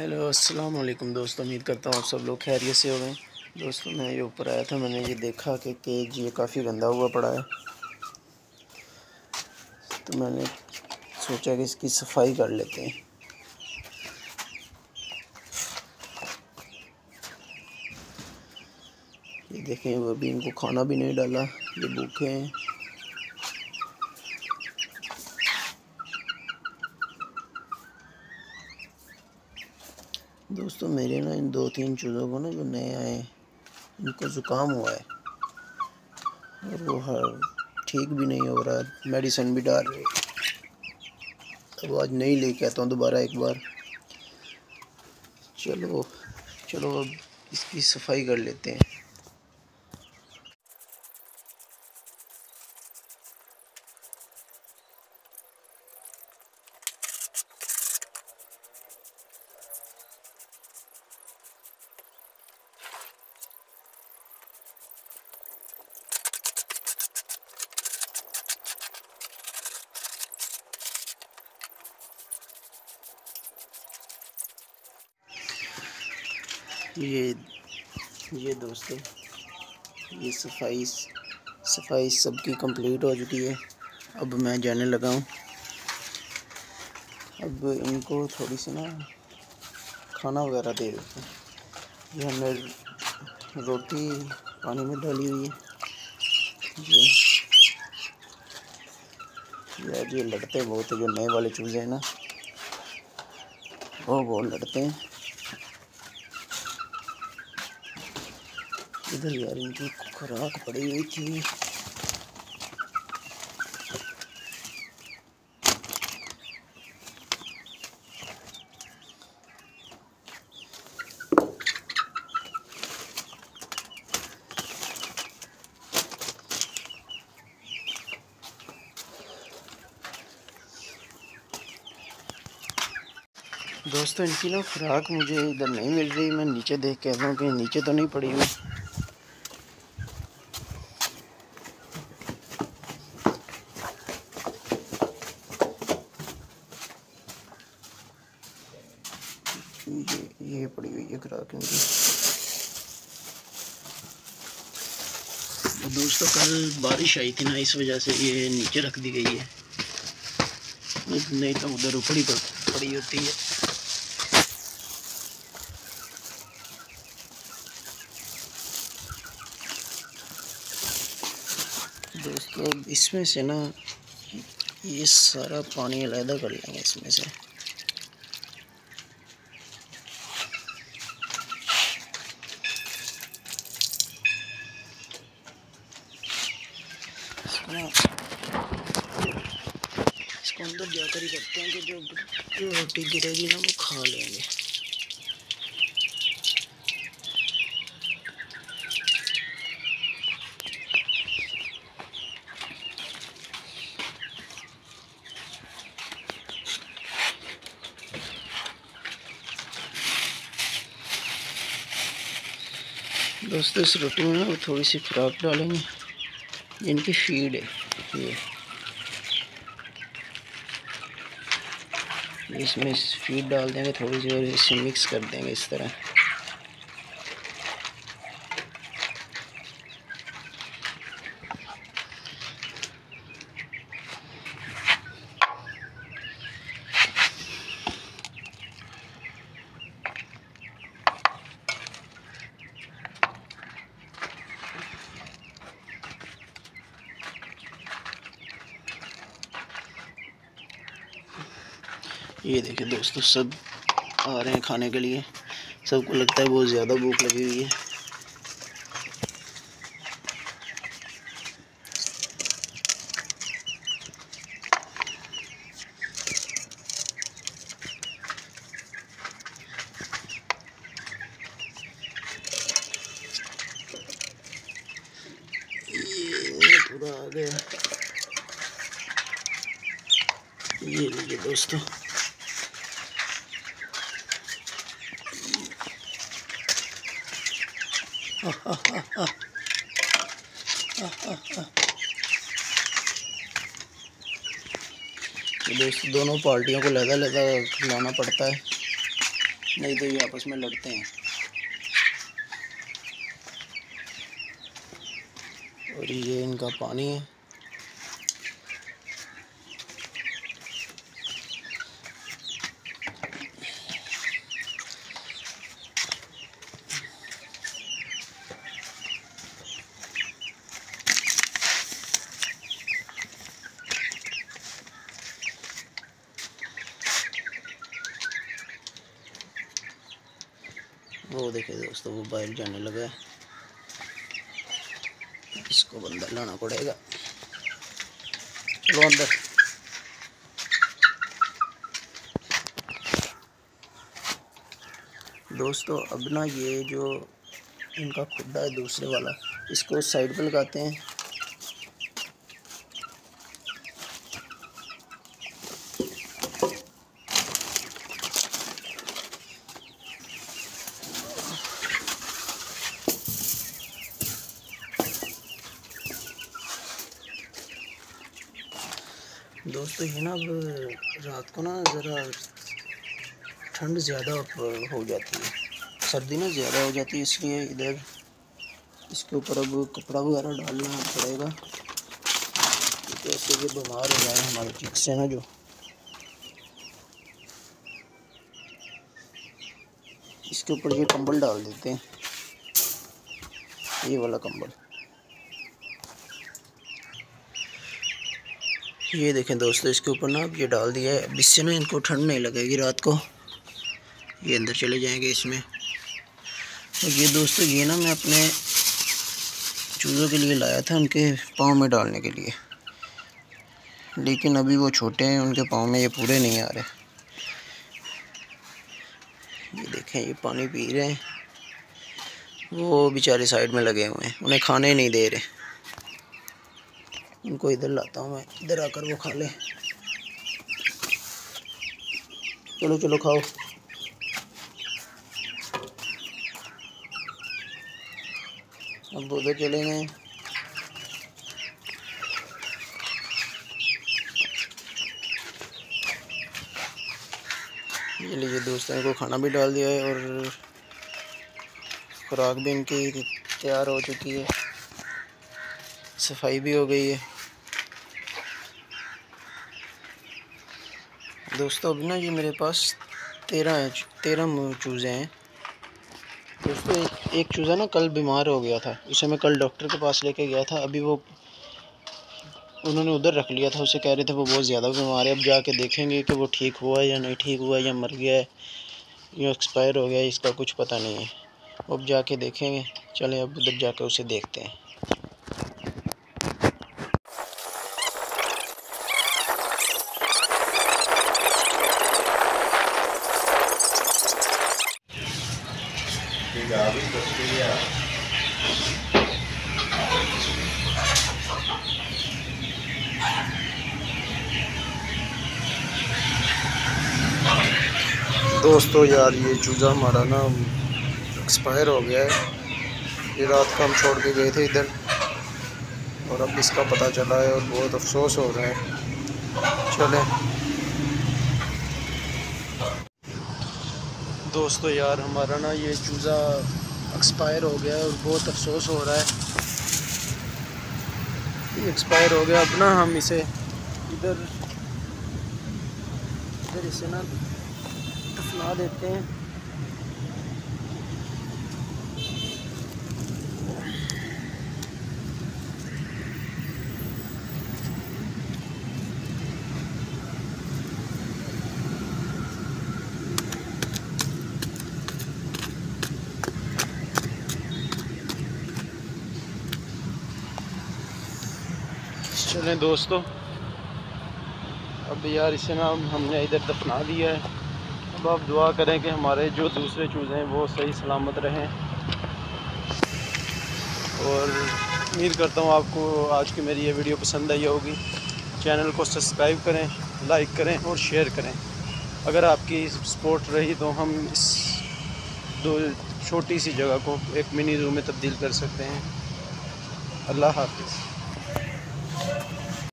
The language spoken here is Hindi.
हेलो अस्सलाम वालेकुम दोस्तों, उम्मीद करता हूँ आप सब लोग खैरियत से हो गए। दोस्तों मैं ये ऊपर आया था, मैंने ये देखा कि केज ये काफ़ी गंदा हुआ पड़ा है, तो मैंने सोचा कि इसकी सफाई कर लेते हैं। ये देखें, वो अभी इनको खाना भी नहीं डाला, ये भूखे हैं। दोस्तों मेरे ना इन 2-3 चूज़ों को ना, जो नए आए हैं, इनको ज़ुकाम हुआ है और वो ठीक भी नहीं हो रहा, मेडिसिन भी डाल रहे। अब आज नहीं लेके आता हूँ दोबारा एक बार। चलो चलो अब इसकी सफाई कर लेते हैं। ये दोस्तों, ये सफाई सबकी कंप्लीट हो चुकी है। अब मैं जाने लगा हूँ। अब इनको थोड़ी सी ना खाना वगैरह दे देते हैं। ये हमने रोटी पानी में डाली हुई है। ये लड़ते बहुत है, जो नए वाले चूज़े हैं ना, वो बहुत लड़ते हैं। इधर यार इनकी खुराक पड़ी हुई थी। दोस्तों इनकी ना खुराक मुझे इधर नहीं मिल रही। मैं नीचे देख के आता हूँ कि नीचे तो नहीं पड़ी हुई। ये पड़ी हुई है खुराक इनकी। दोस्तों कल बारिश आई थी ना, इस वजह से ये नीचे रख दी गई है, नहीं तो उधर ऊपरी पर पड़ी होती है। दोस्तों इसमें से ना ये सारा पानी अलग कर लेंगे इसमें से। इसको अंदर जाकर ही करते हैं कि जो रोटी गिरेगी ना वो खा लेंगे। दोस्तों इस रोटी में ना वो थोड़ी सी खुराक डालेंगे, इनकी फीड है ये। इसमें फीड डाल देंगे थोड़ी सी और इसे मिक्स कर देंगे इस तरह। ये देखिए दोस्तों, सब आ रहे हैं खाने के लिए। सबको लगता है बहुत ज़्यादा भूख लगी हुई है। ये पूरा आ गया। ये लीजिए दोस्तों, दोस्तों दोनों पार्टियों को लगा खिलाना पड़ता है। नहीं तो ये आपस में लड़ते हैं। और ये इनका पानी है। वो देखे दोस्तों, वो बाहर जाने लगा है, इसको बंदा लाना पड़ेगा। चलो अंदर। दोस्तों अब ना ये जो इनका खुड्डा है दूसरे वाला, इसको साइड पे लगाते हैं। दोस्तों ये ना अब रात को ना ज़रा ठंड ज़्यादा हो जाती है, सर्दी ना ज़्यादा हो जाती है, इसलिए इधर इसके ऊपर अब कपड़ा वगैरह डालना पड़ेगा, जैसे कि बीमार हो जाए हमारे चिक से ना। जो इसके ऊपर ये कंबल डाल देते हैं, ये वाला कंबल। ये देखें दोस्तों, इसके ऊपर ना अब ये डाल दिया है, अब इससे ना इनको ठंड नहीं लगेगी रात को, ये अंदर चले जाएंगे इसमें। और ये दोस्तों ये ना मैं अपने चूज़ों के लिए लाया था, उनके पाँव में डालने के लिए, लेकिन अभी वो छोटे हैं, उनके पाँव में ये पूरे नहीं आ रहे। ये देखें ये पानी पी रहे हैं, वो बेचारे साइड में लगे हुए हैं, उन्हें खाने नहीं दे रहे। उनको इधर लाता हूँ मैं, इधर आकर वो खा ले। चलो चलो खाओ। अब उधर चले गए। ये लीजिए दोस्तों, इनको खाना भी डाल दिया है और खुराक भी इनकी तैयार हो चुकी है, सफाई भी हो गई है। दोस्तों अभी ना ये मेरे पास 13 चूज़े हैं। दोस्तों एक चूज़ा ना कल बीमार हो गया था, उसे मैं कल डॉक्टर के पास लेके गया था, अभी वो उन्होंने उधर रख लिया था, उसे कह रहे थे वो बहुत ज़्यादा बीमार है। अब जाके देखेंगे कि वो ठीक हुआ है या नहीं ठीक हुआ है, या मर गया है या एक्सपायर हो गया है, इसका कुछ पता नहीं है। अब जाके देखेंगे। चलें अब उधर जाके उसे देखते हैं। दोस्तों यार ये चूज़ा हमारा ना एक्सपायर हो गया है, ये रात को हम छोड़ के गए थे इधर, और अब इसका पता चला है और बहुत अफसोस हो रहा है। चलें दोस्तों यार हमारा ना ये चूज़ा एक्सपायर हो गया है और बहुत अफसोस हो रहा है, ये एक्सपायर हो गया। अब ना हम इसे इधर इसे ना दफना देते हैं। चलें दोस्तों, अब यार इसे ना हमने इधर दफना दिया है। अब आप दुआ करें कि हमारे जो दूसरे चूज़े हैं वो सही सलामत रहें, और उम्मीद करता हूँ आपको आज की मेरी ये वीडियो पसंद आई होगी। चैनल को सब्सक्राइब करें, लाइक करें और शेयर करें। अगर आपकी सपोर्ट रही तो हम इस दो छोटी सी जगह को एक मिनी ज़ू में तब्दील कर सकते हैं। अल्लाह हाफ़िज़।